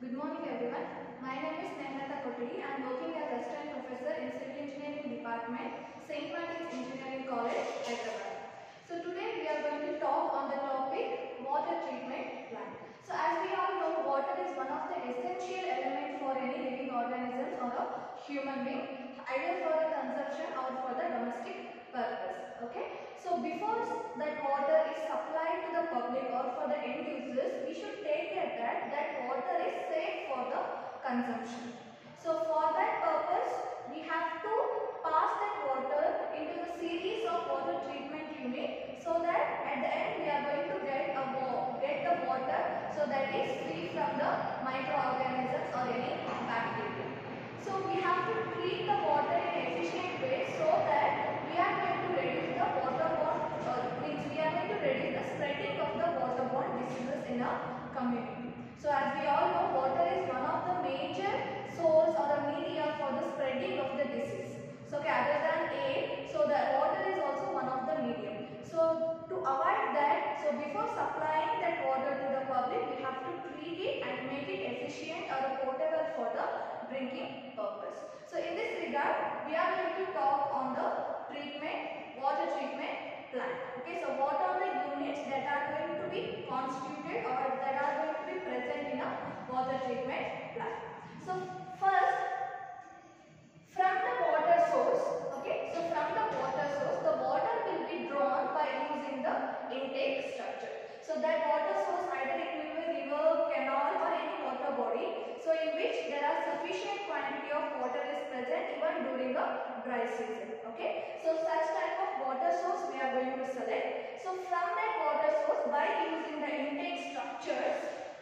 Good morning everyone. My name is Nehnata Kotri. I am working as Assistant Professor in Civil Engineering Department, St. Martin's Engineering College, Hyderabad. So today we are going to talk on the topic water treatment plant. So as we all know, water is one of the essential elements for any living organisms or a human being, either for the consumption or for the domestic purpose. Okay. So before that water is supplied to the public or for the end users, we should take care that water is safe for the consumption. So for that purpose, we have to pass that water into the series of water treatment unit, so that at the end we are going to get the water so that is free from the microorganisms or any bacteria. So we have to treat the water in an efficient way so that we are going to reduce the we are going to reduce the spreading of the waterborne diseases in a community. So as we all know, water is one of the major source or the media for the spreading of the disease. So other than air, so the water is also one of the medium. So to avoid that, so before supplying that water to the public, we have to treat it and make it efficient or potable for the drinking purpose. So in this regard, we are going to talk on the water treatment plant. Okay, so what are the units that are going to be constituted or that are going to be present in a water treatment plant? So first, from the water source, okay, so from the water source, the water will be drawn by using the intake structure. So that water source, either it will be a river, canal or any water body, so in which there are sufficient quantity of water is present even during the dry season. Okay, so such type of water source we are going to select. So from that water source, by using the intake structures,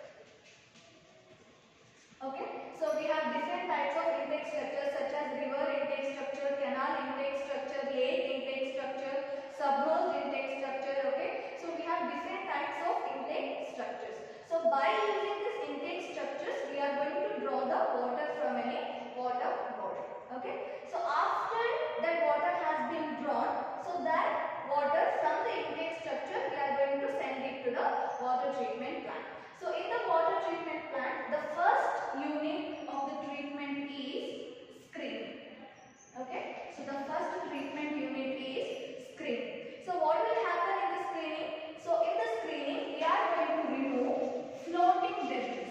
okay, so we have different types of intake structures such as river intake structure, canal intake structure, lake intake structure, submerged intake structure. Okay, so we have different types of intake structures. So by using this intake structures, we are going to draw the water from any water body. Okay, so after that water has been drawn, so that water from the intake structure, we are going to send it to the water treatment plant. So in the water treatment plant, the first unit of the treatment is screening. Okay, so the first treatment unit is screening. So what will happen in the screening? So in the screening, we are going to remove floating debris.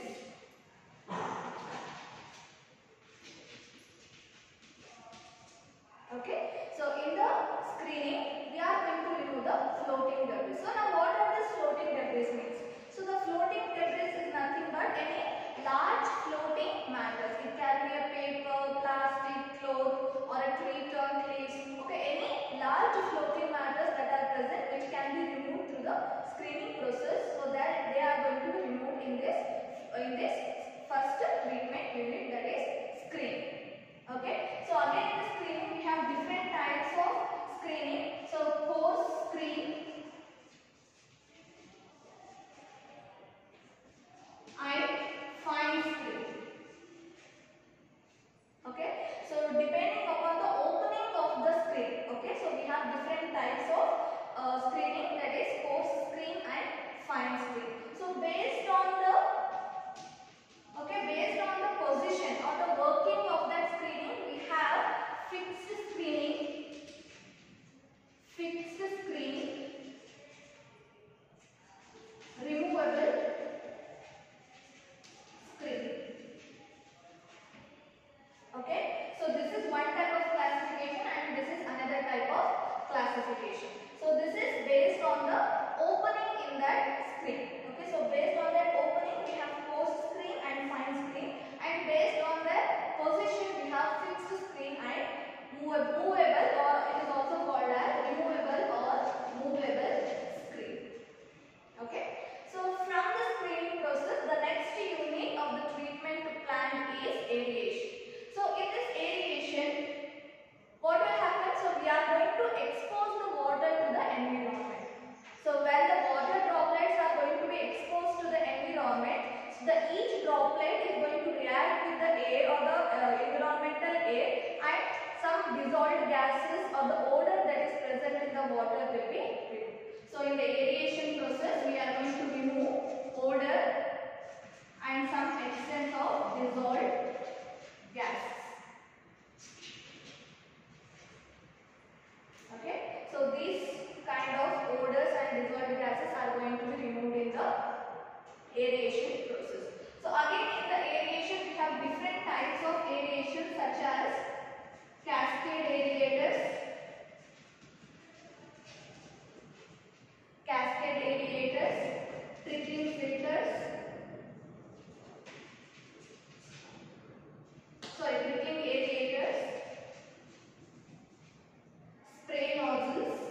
Okay, so in the screening, we are going to remove the floating debris. So now what are these floating debris means? So the floating debris is nothing but any large floating matters. It can be a paper, plastic, cloth or a tree trunk, leaves. Okay, any large floating matters that are present which can be removed through the screening process, so that they are going to be removed in this first treatment unit, that is screening. Okay, so again in the screening we have different types of screening. So coarse screen and fine screen. Okay, so depending upon the opening of the screen, okay, so we have different types of screening, that is coarse screen and fine screen. So based on the position or the working of that screening, we have fixed screening, removable screen. Okay, so this is one type of classification and this is another type of classification. So this is based on the opening in that screen. Okay, so based on that opening we have coarse screen and fine screen, and based on that position we have fixed screen and movable, or it is also called as removable or movable screen. Okay, so from the screening process, the next unit of the treatment plant is aeration. So in this aeration, what will happen? So we are going to expose the water to the environment. So when the water droplets are going to be exposed to the environment, so each droplet is going to react with the air or the environmental air, and some dissolved gases or the odor that is present in the water will be removed. So in the aeration process, we are going to remove odor and some extent of aeration process. So again in the aeration we have different types of aeration such as cascade aerators, trickling filters, trickling aerators, spray nozzles,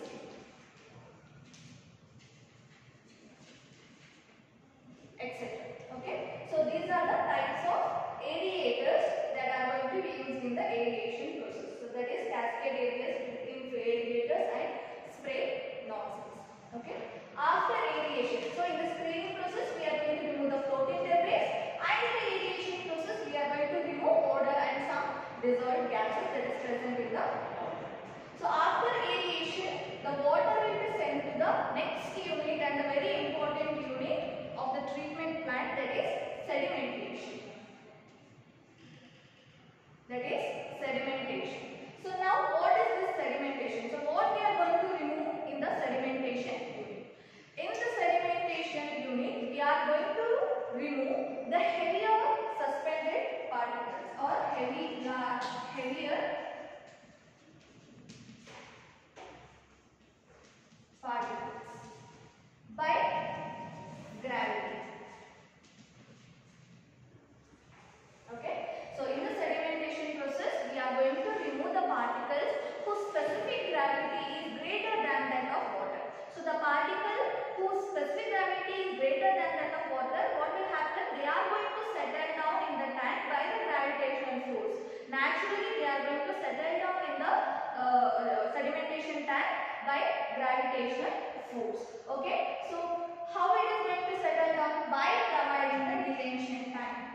etc. Okay, so these are the types of aerators that are going to be used in the aeration process. So that is cascade aerators and spray nozzles. Okay, after aeration, so in the spraying process we are going to remove the floating debris, and in the aeration process we are going to remove odor and some dissolved gases that is present in the water. So after aeration, the water will be sent to the next unit and the very important unit of the treatment plant, that is sedimentation. So now what is this sedimentation? So what we are going to remove in the sedimentation unit? In the sedimentation unit, we are going to remove the heavier suspended particles or heavier particles by gravity. Okay, so in the sedimentation process we are going to remove the particles whose specific gravity is greater than that of water. So the particle whose specific gravity is greater than that of water, what will happen? They are going to settle down in the tank by the gravitational force. Naturally they are going to settle down in the sedimentation tank by gravitational force. Okay, so how it is going to settle down? By providing the detention time.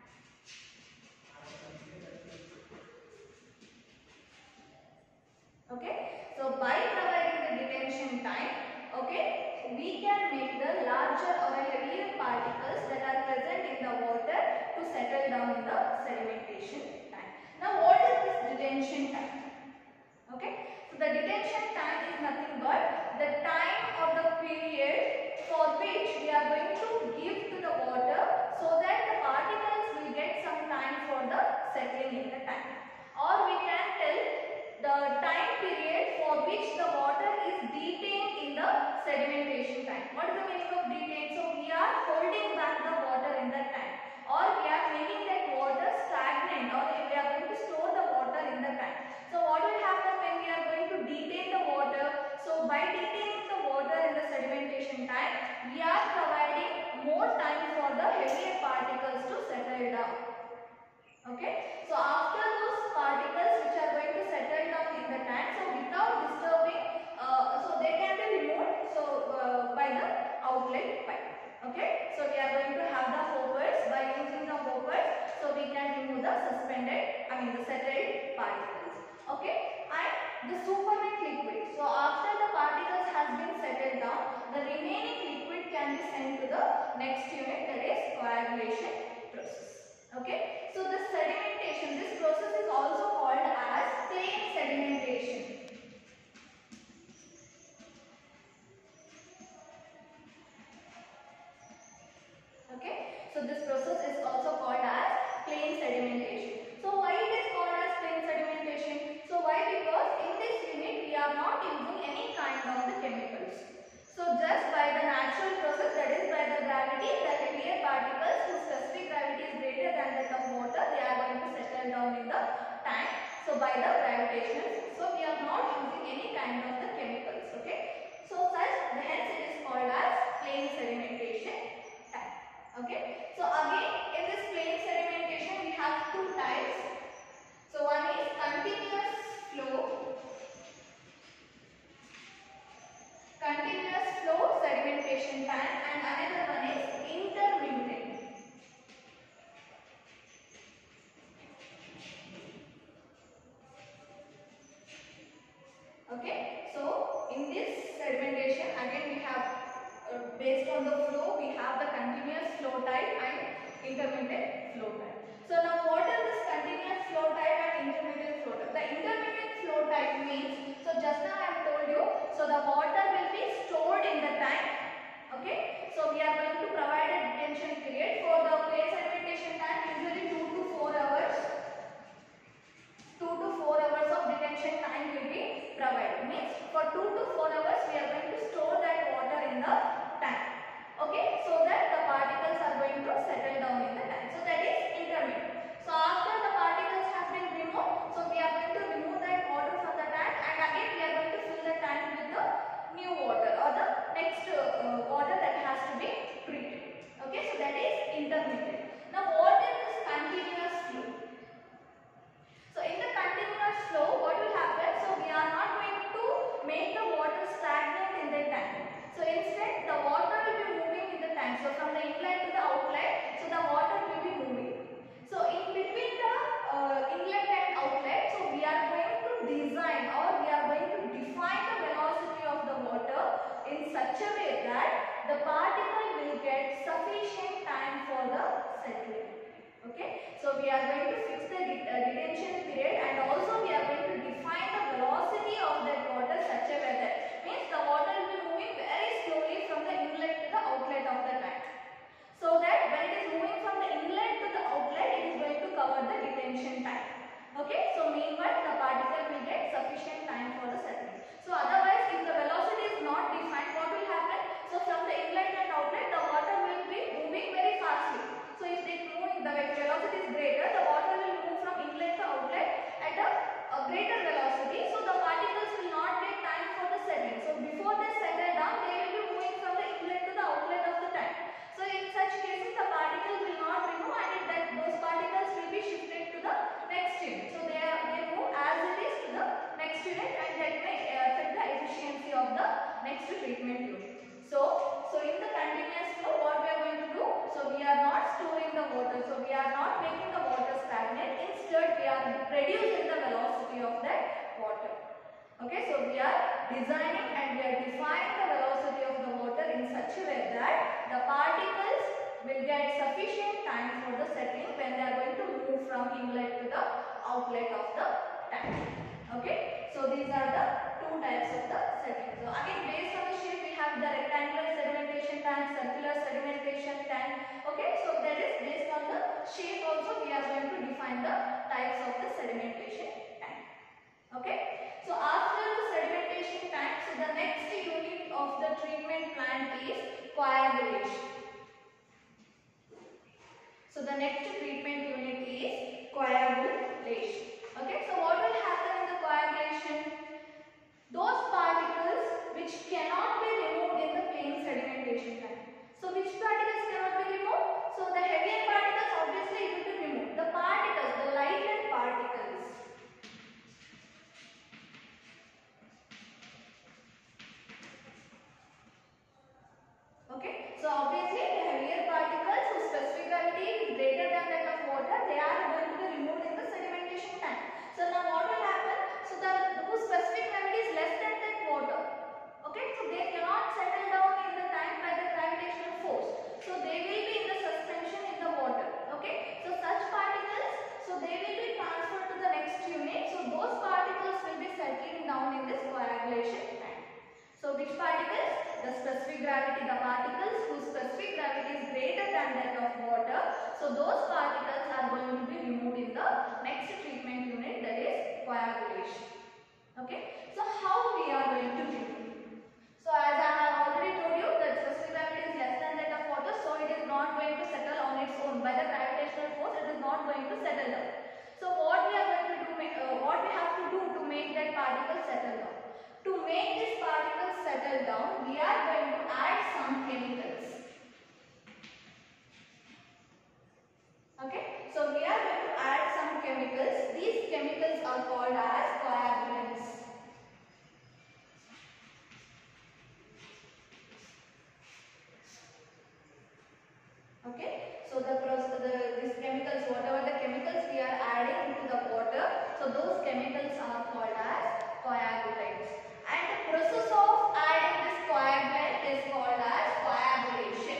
Okay, so by providing the detention time, okay, we can make the larger or heavier particles that are present in the water to settle down in the sedimentation tank. Now what is this detention time? Okay, so the detention time is nothing but the time or the period for which we are going to give to the water so that the particles will get some time for the settling in the tank. Or we can tell the time period for which the water is detained in the sedimentation tank. What is the meaning of detained? So we are holding back the water in the tank, or we are making that water stagnant, or we are going to store the water in the tank. So what will happen when we are going to detain the water? So by detaining the water in the sedimentation tank, we are providing more time for the heavier particles to settle down. Okay, so after those particles which are going to settle down in the tank, so without disturbing, so they can be removed by the outlet pipe. Okay, so we are going to have the hoppers. By using the hoppers, so we can remove the the settled particles. Okay, and the supernet liquid. So after the particles has been settled down, the remaining liquid can be sent to the next unit, that is coagulation process. Okay, so the sedimentation, this process is also called as plain sedimentation. Okay, so this process is also called as plain sedimentation. So why it is called as plain sedimentation? So why? Because in this unit we are not using any kind of the chemicals. So just by the natural process, that is by the gravity, the heavier particles whose specific gravity is greater than that of water, they are going to settle down in the tank. So by the gravitational force. So we are not using any kind of the chemicals. Okay. So hence it is called as plain sedimentation tank. Okay. So again in this plain sedimentation we have two types. So one is continuous flow sedimentation tank, and another one is intermittent. Okay, so in this sedimentation again we have based on the flow we have the continuous flow type and intermittent flow type. So now what is this continuous flow type and intermittent flow type? The intermittent flow type means, so just now I have told you, so the water will be stored in the tank. Okay, so we are going to provide a detention period settling. Okay, so we are going to fix the detention period, and also we are going to define the velocity of that water such a way that means the water will be moving very slowly from the inlet to the outlet of the tank. So that when it is moving from the inlet to the outlet, it is going to cover the detention time. Okay, so meanwhile the particle will get sufficient time for the settling. So otherwise, if the velocity is not defined, what will happen? So from the inlet and outlet, the water will be moving very fastly. So if the velocity is greater, the water will move from inlet to outlet at a greater velocity. So the particles will not get time for the settling. So before they settle down, they will be moving from the inlet to the outlet of the tank. So in such cases, the particles will not remove, and those particles will be shifted to the next unit. So they move as it is to the next unit, and that may affect the efficiency of the next treatment unit. So in the continuous flow, what we are going to do? So we are not storing the water. So we are not making the water stagnant. Instead, we are reducing the velocity of that water. Okay, so we are designing and we are defining the velocity of the water in such a way that the particles will get sufficient time for the settling when they are going to move from inlet to the outlet of the tank. Okay, so these are the two types of the settling. So again, based on the shape, we have the rectangular sedimentation tank, circular sedimentation tank. Okay, so that is based on the shape also we are going to define the types of the sedimentation tank. Okay, so after the sedimentation tank, so the next unit of the treatment plant is coagulation. So the next treatment unit is coagulation. Okay, so what will happen in the coagulation? Those particles which cannot be removed in the plain sedimentation tank. So which particles cannot be removed? So the heavier particles obviously it will be removed. The particles, the lighter particles. Okay, so obviously the heavier particles whose specific gravity is greater than that of water, they are going to be removed in the sedimentation tank. So now what will happen? So whose specific gravity is less than that water. Okay, so they cannot settle down in the tank by the gravitational force. So they will be in the suspension in the water. Okay, so such particles, so they will be transferred to the next unit. So those particles will be settling down in this coagulation tank. So which particles? The specific gravity, the particles whose specific gravity is greater than that of water. So those particles are going to be removed in the next treatment unit, that is coagulation. Okay, so how we are going to remove? So as I have already told you that specific gravity is less than that of water, so it is not going to settle on its own. By the gravitational force, it is not going to settle down. So what we are going to do, what we have to do to make that particle settle down? To make this particle settle down, we are going to add some chemicals. Okay, so we are going to add some chemicals. These chemicals are called as coagulants. Okay, so these chemicals, whatever the chemicals we are adding into the water, so those chemicals are called as coagulants. And the process of adding this coagulant is called as coagulation.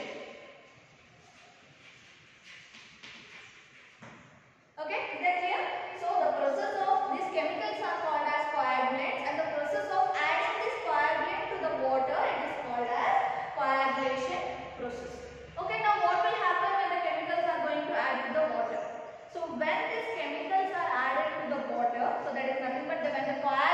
Okay, is that clear? So the process of these chemicals are called as coagulants, and the process of adding this coagulant to the water, it is called as coagulation process. Okay, now what will happen when the chemicals are going to add to the water? So when these chemicals are added to the water, so that is nothing but when the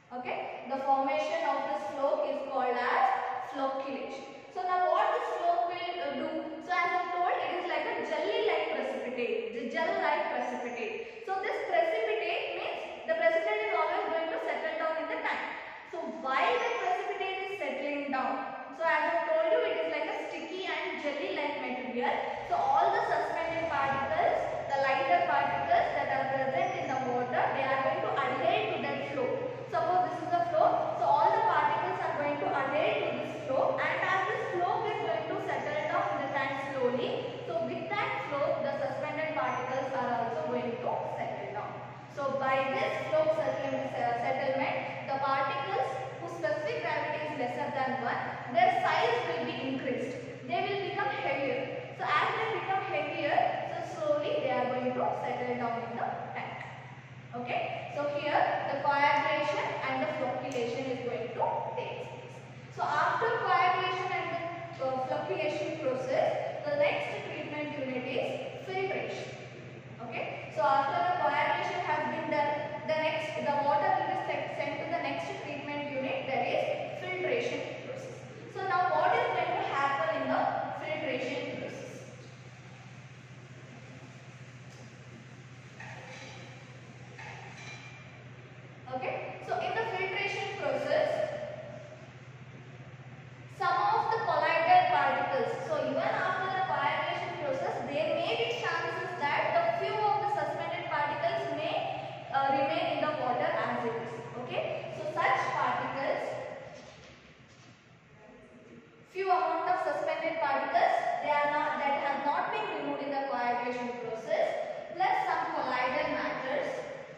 Okay, the formation of this flow is called as flocculation. So now what this flow will do? So as I told, it is like a jelly-like precipitate, the gel-like precipitate. So this precipitate means the precipitate is always going to settle down in the tank. So while the precipitate is settling down, so as I told you, it is like a sticky and jelly-like material. So all the suspended particles, the lighter particles that are present in the water, they are going to adhere to that flow. Suppose this is the flow, so all the particles are going to adhere to this flow, and as this flow is going to settle down in the tank slowly, so with that flow, the suspended particles are also going to settle down. So by this flow settlement, the particles whose specific gravity is lesser than 1, their size will be increased. They will become heavier. So as they become heavier, so slowly they are going to settle down in the tank. Okay, so here the coagulation and the flocculation is going to take place. So after coagulation and the flocculation process, the next treatment unit is filtration. Okay, so after the coagulation has been done, the water will be sent to the next treatment unit, that is filtration process. So now what is going to happen in the filtration process? Okay, so in the filtration process, some of the colloidal particles, so even after the coagulation process, there may be chances that the few of the suspended particles may remain in the water as it is. Okay, so such particles, few amount of suspended particles, that have not been removed in the coagulation process, plus some colloidal matters,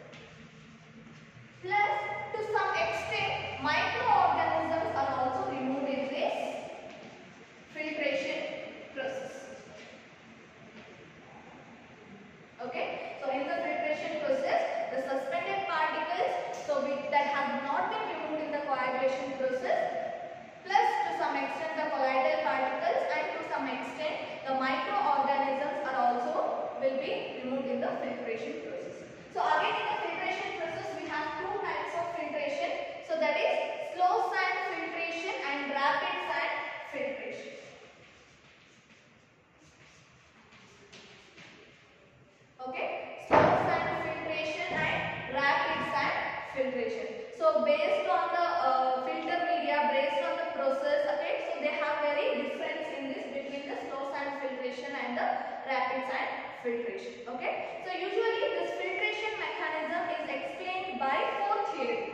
plus to some extent microorganisms are also removed in this filtration process. Okay, so in the filtration process, the suspended particles that have not been removed in the coagulation process, plus to some extent the colloidal particles, and to some extent the microorganisms are also will be removed in the filtration process. So again in the filtration process we have two types of filtration. So that is slow sand filtration and rapid sand filtration. Okay, slow sand filtration and rapid sand filtration. So based on the filter media, based on the process, okay, so they have very difference in this between the slow sand filtration and the rapid sand filtration. Okay, so usually this filtration mechanism is explained by four theories.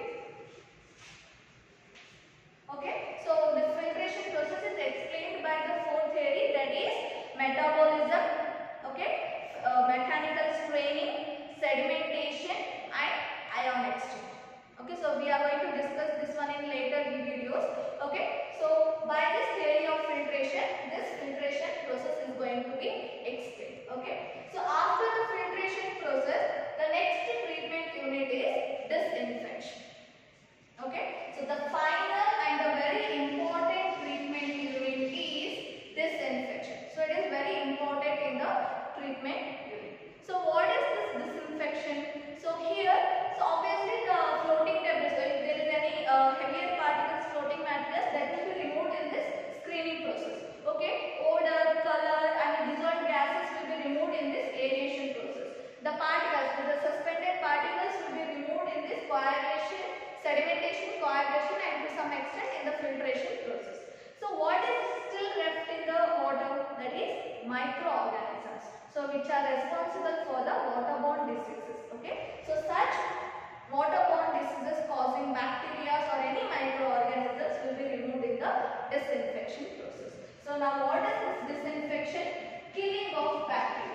Okay, so the filtration process is explained by the four theory, that is metabolism, okay, mechanical straining, sedimentation and ion exchange. Okay, so we are going to discuss this one in later videos. Okay, so by this theory of filtration, this filtration process is going to be explained. Okay, so after the filtration process, the next treatment unit is disinfection. Okay, so the final and the very important treatment unit is disinfection. So it is very important in the treatment unit. So what is this disinfection? So here, so obviously the floating debris, so if there is any heavier particles, floating materials, that will be removed in this screening process. Okay, odor, color and dissolved gases will be removed in this aeration process. The particles, the suspended particles will be removed in this coagulation, sedimentation, coagulation and to some extent in the filtration process. So what is still left in the water? That is microorganisms. So which are responsible for the waterborne diseases. Okay. So such waterborne diseases causing bacteria or any microorganisms will be removed in the disinfection process. So now what is this disinfection? Killing of bacteria.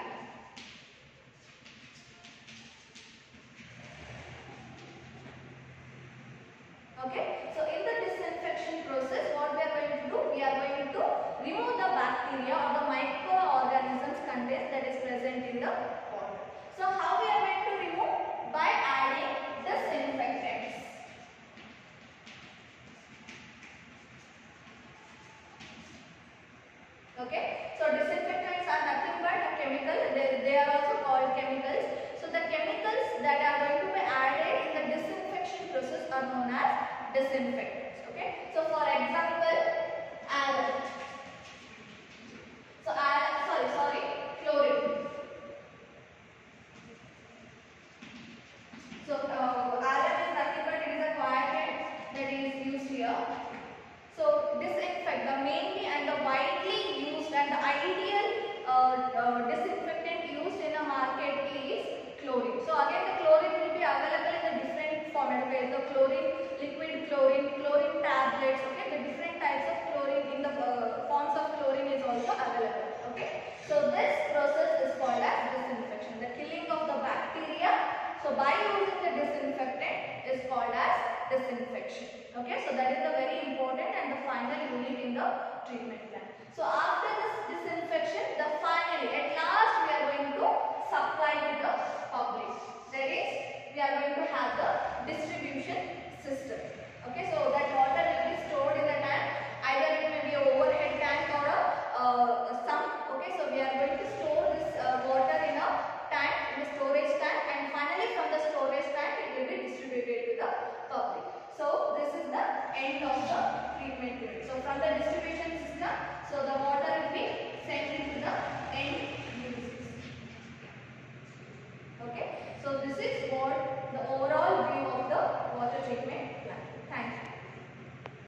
Okay, so in the disinfection process, what we are going to do? We are going to remove the bacteria or the microorganisms content that is present in the water. So how we are going to remove? By adding disinfectants. Okay, so disinfectants are nothing but a chemical. They are also called chemicals. So the chemicals that are going to be added in the disinfection process are are known as disinfectants. Okay. So for example, argon. So chlorine. So argon is nothing but it is a coagent that is used here. So disinfect, the mainly and the widely used and the ideal disinfectant used in a market is chlorine. So again the chlorine will be available in a different format. Okay, so chlorine, liquid chlorine, chlorine tablets. Okay, the different types of chlorine in the forms of chlorine is also available. Okay, so this process is called as disinfection, the killing of the bacteria. So by using the disinfectant is called as disinfection. Okay, so that is the very important and the final unit in the treatment plan. So after this disinfection, the finally at last we are going to supply to the